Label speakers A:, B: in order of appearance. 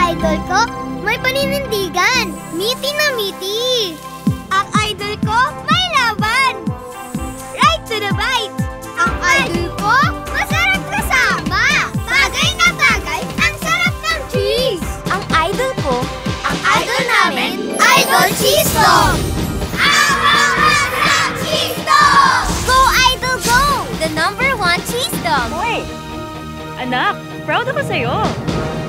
A: idol ko, may paninindigan. Miti na miti. Ang idol ko, may laban. Right to the bite. Ang idol ko, masarap kasama. Bagay na bagay, ang sarap ng cheese.
B: Ang idol ko,
A: Ang idol namin, Idol Cheese Dog. Ang cheese dog!
B: Go Idol Go! The #1 cheese dog!
C: Hoy! Anak, proud ako sa'yo.